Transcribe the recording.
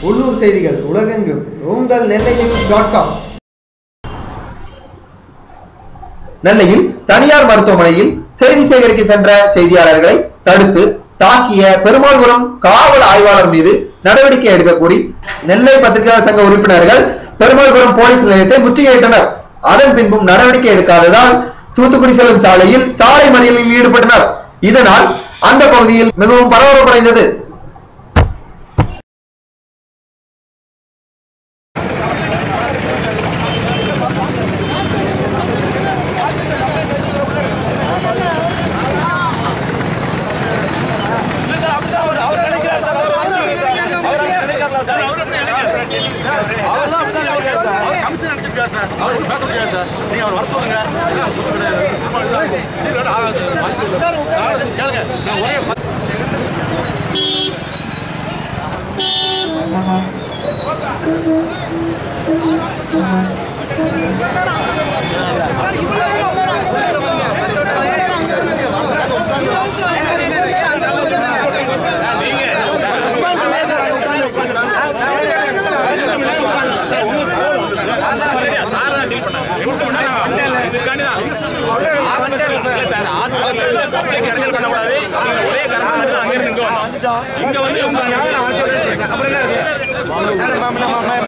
உள்ளூர் செய்திகள் உலகெங்கும் உங்கள் nellainews.com. நெல்லையில் தனியார் மருத்துவமனையில் செய்தி சேகரிக்க சென்ற செய்தியாளர்களை தடுத்து தாக்கிய பெருமாள்புரம் காவல் ஆய்வாளர் மீது நடவடிக்கை எடுக்க கோரி நெல்லை பத்திரிகையாளர் சங்க உறுப்பினர்கள் பெருமாள்புரம் போலீஸ் நிலையத்தை முற்றுகையிட்டனர். அதன் பின்பும் நடவடிக்கை எடுக்காததால் தூத்துக்குடி செல்லும் சாலையில் சாலை மறியலில் ஈடுபட்டனர். இதனால் அந்த பகுதியில் மிகவும் பரபரப்படைந்தது. இங்க வந்து